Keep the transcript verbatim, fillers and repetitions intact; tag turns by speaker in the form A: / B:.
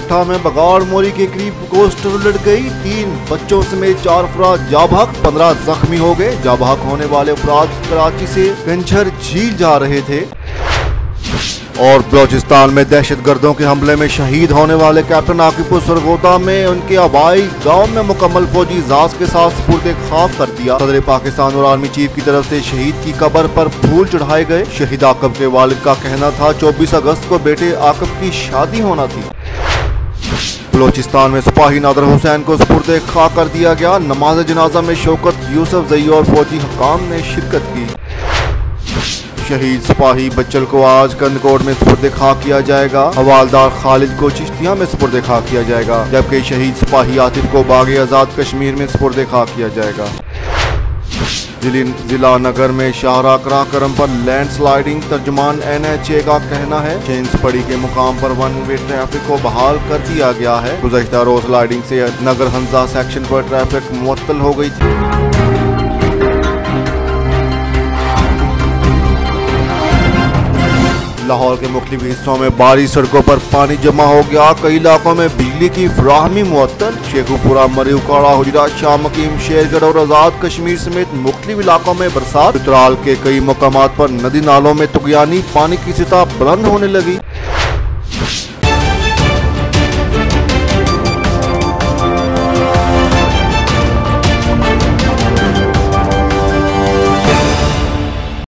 A: ठट्ठा में बगौर मोरी के करीब कोस्टर उलट गई। तीन बच्चों समेत चार अफराद जाबहक, पंद्रह जख्मी हो गए। जाबहक होने वाले अफराद कराची से कंछर झील जा रहे थे। और बलोचिस्तान में दहशत गर्दों के हमले में शहीद होने वाले कैप्टन आकिब सरगोदा में उनके आबाई गांव में मुकम्मल फौजी इजाज के साथ सुपुर्द खाक कर दिया। सदर पाकिस्तान और आर्मी चीफ की तरफ से शहीद की कब्र पर फूल चढ़ाए गए। शहीद आकिब के वालिद का कहना था चौबीस अगस्त को बेटे आकिब की शादी होना थी। बलोचिस्तान में सिपाही नादर हुसैन को सुपुर्द खाक कर दिया गया। नमाज जनाजा में शौकत यूसुफ जई और फौजी हकाम ने शिरकत की। शहीद सिपाही बच्चल को आज कंदकोट में सुपुर्द खाक किया जाएगा। हवालदार खालिद को चिश्तिया में सुपुर्द खाक किया जाएगा, जबकि शहीद सिपाही आतिफ को बाग आजाद कश्मीर में सुपुर्द खाक किया जाएगा। जिला नगर में शाहरा कराकरम पर लैंड स्लाइडिंग, तर्जुमान एन एच ए का कहना है चेंज पड़ी के मुकाम पर वन वे ट्रैफिक को बहाल कर दिया गया है। गुज़श्ता रोज स्लाइडिंग से नगर हंजा सेक्शन पर ट्रैफिक मुअत्तल हो गई थी। लाहौर के मुख्तलिफ हिस्सों में बारिश सड़कों पर पानी जमा हो गया। कई इलाकों में बिजली की फराहमी मुअत्तल। शेखुपुरा, मरी उकाड़ा, हुजरा, शाह मकीम, शेरगढ़ और आजाद कश्मीर समेत मुख्तलिफ इलाकों में बरसात। चित्राल के कई मकामात पर नदी नालों में तुगयानी, पानी की सतह बुलंद होने लगी।